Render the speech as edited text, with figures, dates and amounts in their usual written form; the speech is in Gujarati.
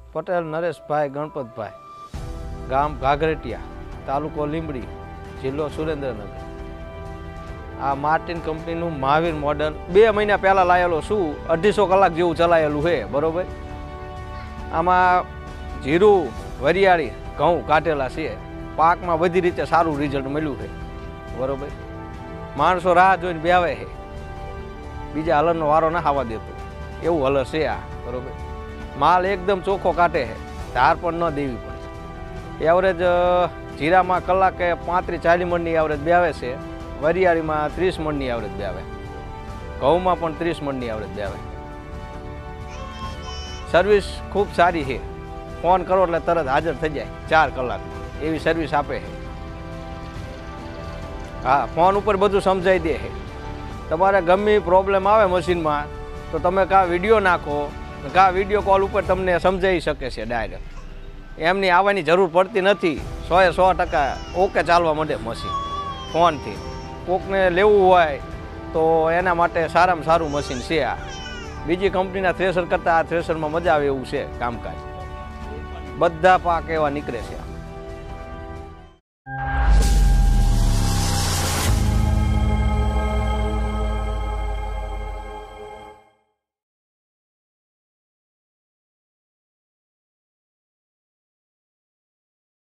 પટેલ નરેશભાઈ ગણપતભાઈ, ગામ ઘાઘરેટિયા, તાલુકો લીંબડી, જિલ્લો સુરેન્દ્રનગર। આ માર્ટિન કંપનીનું મહાવીર મોડલ 2 મહિના પહેલાં લાવેલો છું, 250 કલાક જેવું ચલાયેલું છે, બરાબર। આમાં જીરું, વરિયાળી, ઘઉં કાઢેલા છે, પાકમાં બધી રીતે સારું રિઝલ્ટ મળ્યું છે, બરાબર। માણસો રાહ જોઈને બેવે છે, બીજા હલરનો વારો ના આવવા દેતો એવું હલર છે આ, બરાબર। માલ એકદમ ચોખ્ખો કાઢે છે, ધાર પણ ન દેવી પડે। એવરેજ જીરામાં કલાકે 35-40 મણની એવરેજ બેવે છે, વરિયાળીમાં 30 મણની એવરેજ બેવે, ઘઉંમાં પણ 30 મણની એવરેજ બેવે। સર્વિસ ખૂબ સારી છે, ફોન કરો એટલે તરત હાજર થઈ જાય 4 કલાકમાં, એવી સર્વિસ આપે છે। હા, ફોન ઉપર બધું સમજાઈ દે છે। તમારે ગમે પ્રોબ્લેમ આવે મશીનમાં તો તમે કાં વિડીયો નાખો, કાં વિડીયો કોલ ઉપર તમને સમજાવી શકે છે ડાયરેક્ટ, એમની આવવાની જરૂર પડતી નથી। 100% ઓકે ચાલવા માંડે મશીન ફોનથી। કોકને લેવું હોય તો એના માટે સારામાં સારું મશીન છે આ। બીજી કંપનીના થ્રેશર કરતાં આ થ્રેશરમાં મજા આવે એવું છે કામકાજ, બધા પાક એવા નીકળે છે।